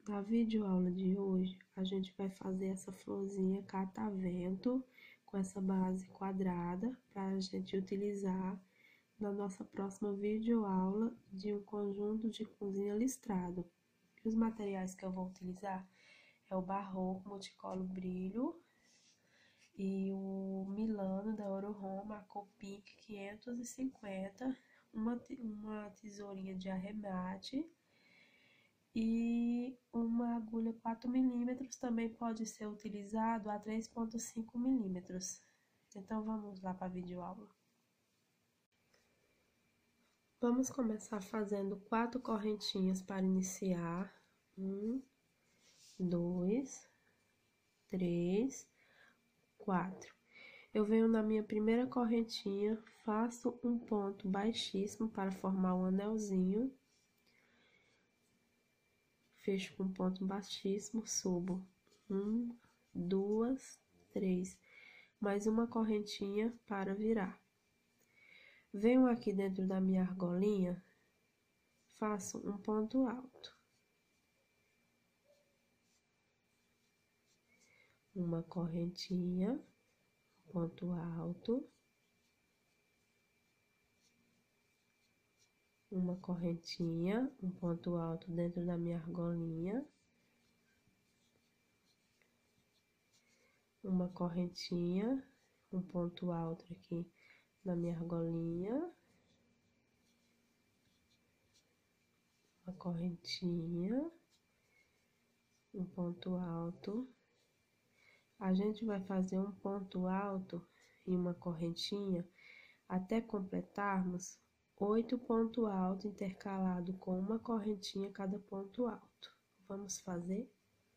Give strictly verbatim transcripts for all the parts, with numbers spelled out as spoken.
Na videoaula de hoje, a gente vai fazer essa florzinha catavento com essa base quadrada para a gente utilizar na nossa próxima videoaula de um conjunto de cozinha listrado. E os materiais que eu vou utilizar é o Barroco Multicolor Brilho e o Milano da Ouro Roma, a cor Pink quinhentos e cinquenta, uma, uma tesourinha de arremate e uma agulha quatro milímetros, também pode ser utilizado a três ponto cinco milímetros. Então, vamos lá para a videoaula. Vamos começar fazendo quatro correntinhas para iniciar. Um, dois, três, quatro. Eu venho na minha primeira correntinha, faço um ponto baixíssimo para formar um anelzinho. Fecho com ponto baixíssimo, subo um, duas, três, mais uma correntinha para virar. Venho aqui dentro da minha argolinha, faço um ponto alto. Uma correntinha, ponto alto. Uma correntinha, um ponto alto dentro da minha argolinha. Uma correntinha, um ponto alto aqui na minha argolinha. Uma correntinha, um ponto alto. A gente vai fazer um ponto alto e uma correntinha até completarmos oito pontos altos intercalados com uma correntinha cada ponto alto. Vamos fazer?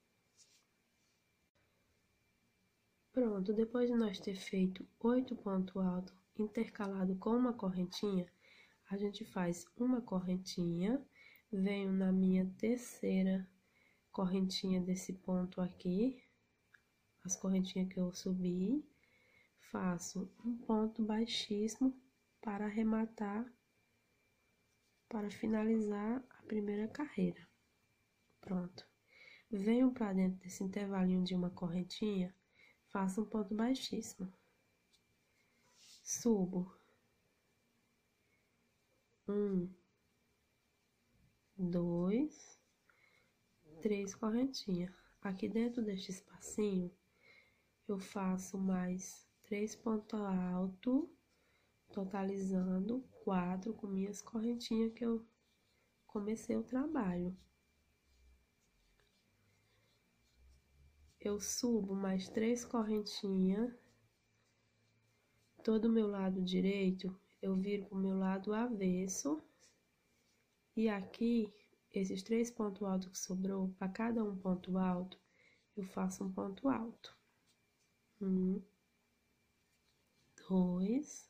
Pronto, depois de nós ter feito oito pontos altos intercalados com uma correntinha, a gente faz uma correntinha, venho na minha terceira correntinha desse ponto aqui, as correntinhas que eu subi, faço um ponto baixíssimo para arrematar, para finalizar a primeira carreira. Pronto. Venho para dentro desse intervalinho de uma correntinha, faço um ponto baixíssimo. Subo. Um, dois, três correntinhas. Aqui dentro deste espacinho, eu faço mais três pontos altos, totalizando quatro com minhas correntinhas que eu comecei o trabalho. Eu subo mais três correntinhas, todo o meu lado direito, eu viro pro meu lado avesso, e aqui, esses três pontos altos que sobrou, para cada um ponto alto, eu faço um ponto alto. Um, dois,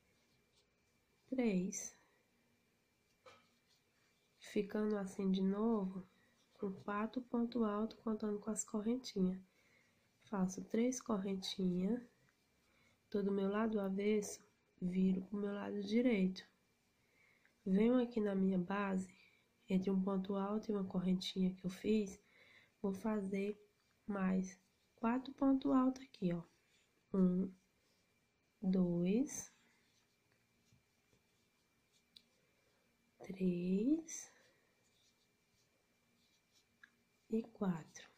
três. Ficando assim de novo, com quatro pontos altos, contando com as correntinhas. Faço três correntinhas, todo o meu lado avesso, viro pro meu lado direito. Venho aqui na minha base, entre um ponto alto e uma correntinha que eu fiz, vou fazer mais quatro pontos altos aqui, ó. Um, dois, três e quatro.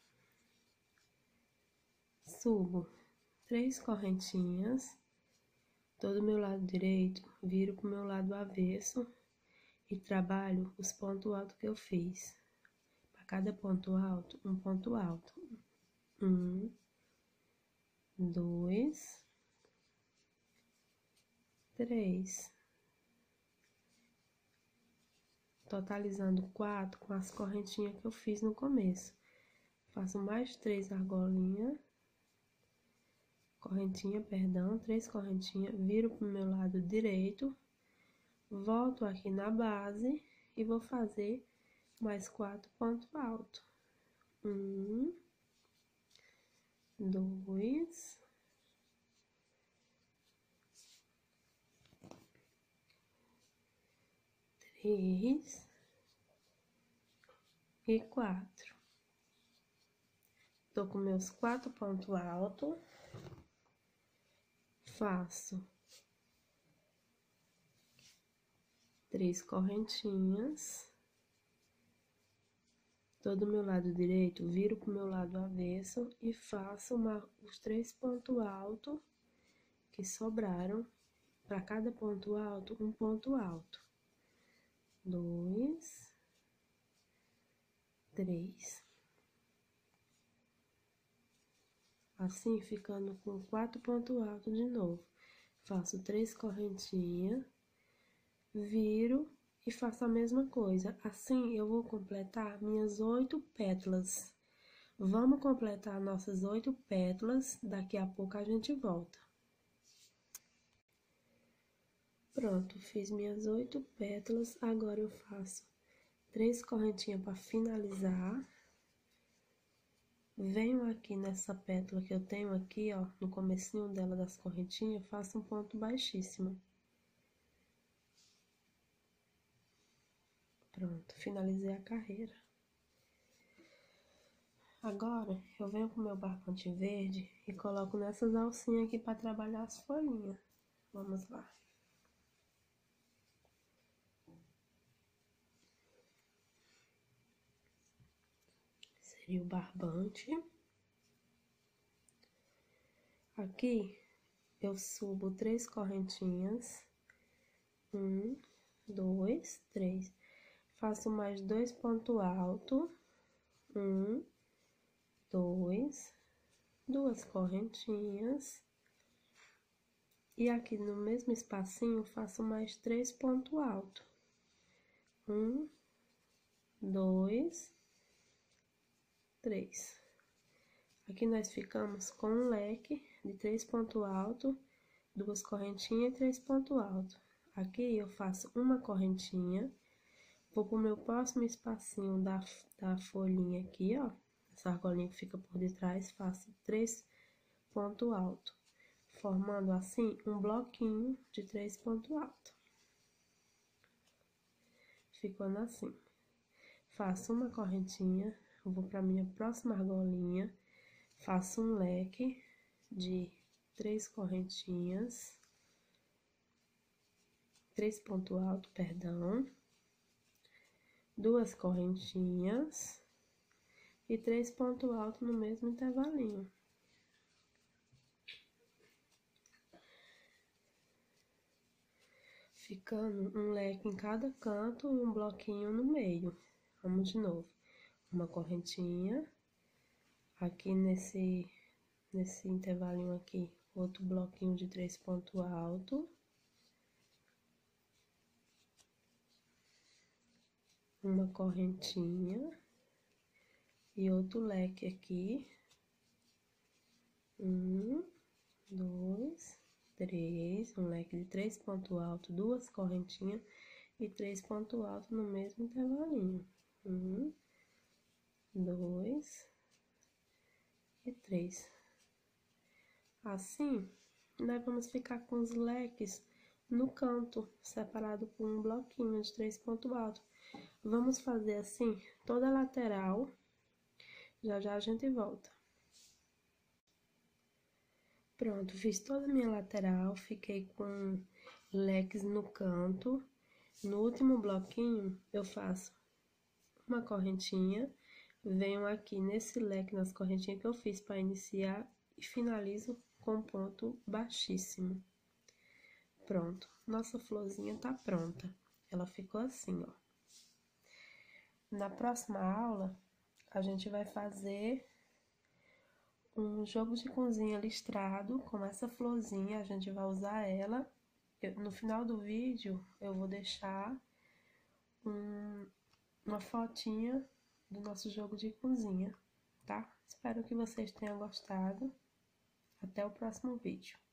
Subo três correntinhas, todo o meu lado direito, viro pro meu lado avesso e trabalho os pontos altos que eu fiz. Para cada ponto alto, um ponto alto. Um, dois, três. Totalizando quatro com as correntinhas que eu fiz no começo. Faço mais três argolinhas. Correntinha, perdão, três correntinhas, viro pro meu lado direito, volto aqui na base e vou fazer mais quatro pontos altos. Um, dois, três e quatro. tô com meus quatro pontos altos, faço três correntinhas, tô do meu lado direito, viro pro meu lado avesso e faço uma, os três pontos altos que sobraram, para cada ponto alto, um ponto alto. Dois, três. Assim, ficando com quatro pontos altos de novo. Faço três correntinhas, viro e faço a mesma coisa. Assim, eu vou completar minhas oito pétalas. Vamos completar nossas oito pétalas, daqui a pouco a gente volta. Pronto, fiz minhas oito pétalas, agora eu faço três correntinhas para finalizar. Venho aqui nessa pétala que eu tenho aqui, ó, no comecinho dela das correntinhas, faço um ponto baixíssimo. Pronto, finalizei a carreira. Agora, eu venho com o meu barbante verde e coloco nessas alcinhas aqui para trabalhar as folhinhas. Vamos lá. Seria o barbante. Aqui, eu subo três correntinhas. Um, dois, três. Faço mais dois pontos altos. Um, dois, duas correntinhas. E aqui no mesmo espacinho, faço mais três pontos altos. Um, dois, três. Aqui nós ficamos com um leque de três pontos altos, duas correntinhas e três pontos altos. Aqui eu faço uma correntinha, vou pro meu próximo espacinho da, da folhinha aqui, ó, essa argolinha que fica por detrás, faço três pontos altos, formando assim um bloquinho de três pontos altos. Ficando assim. Faço uma correntinha, vou pra minha próxima argolinha, faço um leque de três correntinhas, três pontos altos, perdão, duas correntinhas e três pontos altos no mesmo intervalinho. Ficando um leque em cada canto e um bloquinho no meio. Vamos de novo. Uma correntinha, aqui nesse, nesse intervalinho aqui, outro bloquinho de três pontos altos. Uma correntinha e outro leque aqui. Um, dois, três, um leque de três pontos altos, duas correntinhas e três pontos altos no mesmo intervalinho. Um, dois e três. Assim, nós vamos ficar com os leques no canto, separado por um bloquinho de três pontos altos. Vamos fazer assim toda a lateral, já já a gente volta. Pronto, fiz toda a minha lateral, fiquei com leques no canto. No último bloquinho, eu faço uma correntinha, venho aqui nesse leque, nas correntinhas que eu fiz para iniciar e finalizo com ponto baixíssimo. Pronto, nossa florzinha tá pronta. Ela ficou assim, ó. Na próxima aula, a gente vai fazer um jogo de cozinha listrado com essa florzinha, a gente vai usar ela. Eu, no final do vídeo, eu vou deixar um, uma fotinha do nosso jogo de cozinha, tá? Espero que vocês tenham gostado. Até o próximo vídeo.